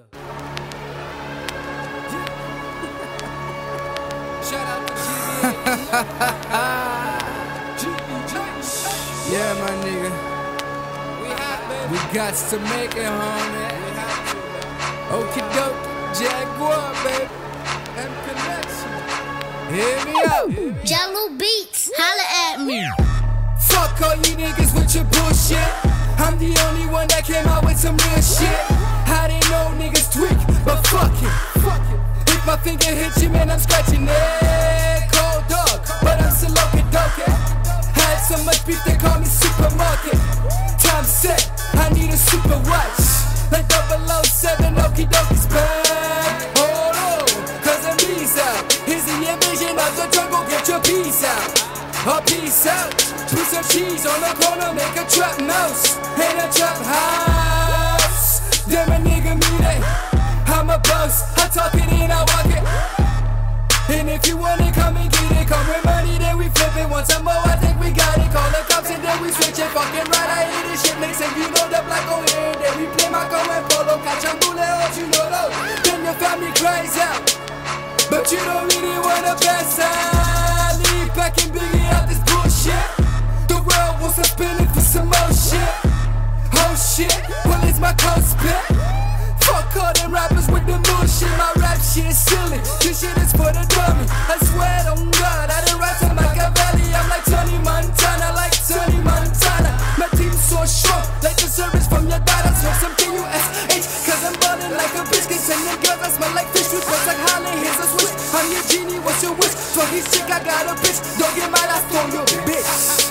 Yeah. Shout out to GBA. Yeah, my nigga. We got to make it, homie. Okie doke, Jaguar, baby. M Connection. Hear me out. Jello Beats, holla at me. Fuck all you niggas with your bullshit. I'm the only one that came out with some real shit. I didn't know niggas tweak, but fuck it. If my finger hits you, man, I'm scratching it. Cold dog, but I'm still okie-dokie. Had so much beef, they call me supermarket. Time set, I need a super watch. Like 007, okie-dokie's back. Hold on, cause I'm peace out. Here's the invasion of the jungle, get your peace out. A peace out. Put some cheese on the corner, make a trap mouse in a trap house. Damn a nigga mean it. I'm a boss, I talk it and I walk it. And if you want it, come and get it. Come with money, then we flip it. Want some more, I think we got it. Call the cops and then we switch it. Fucking right, I hear this shit mix. And you know the black on here. Then we play Marco and Polo. Catch a bullet, hope you know those. Then your family cries out, but you don't really wanna pass out. Leave back and Biggie out this bullshit. The world wants to spin it for some more shit. Oh shit, well it's my code spit. Fuck all them rappers with the bullshit. My rap shit is silly. This shit is for the dummy. I swear on God, I done rap to Machiavelli. I'm like Tony Montana, like Tony Montana. My team's so strong, like the service from your daughter. Smoke some KUSH, cause I'm ballin' like a bitch. Can send them girls, I smell like fish with words like Holly. Here's a switch. I'm your genie, what's your wish? For his chick, I got a bitch. Don't get mad, I stole your bitch.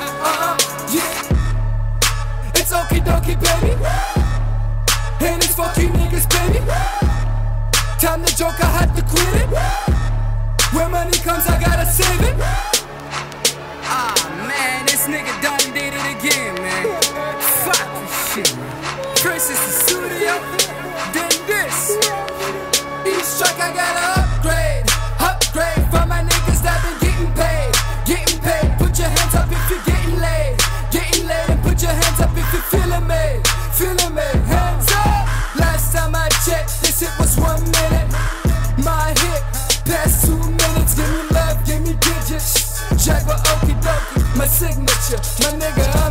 Yeah. It's okie dokie, baby. And it's fuck you niggas, baby. Time the joke, I had to quit it. When money comes, I gotta save it. Ah, man, this nigga done did it again, man. Fuck this shit, man. First it's the studio, then this. Each track I gotta upgrade for my niggas that been getting paid. Put your hands up if you're getting laid, and put your hands up if you're feeling me. Hands up. Last time I checked, this hit was 1 minute. My hit past 2 minutes. Give me love, give me digits. Jaguar, okie dokie, my signature, my nigga.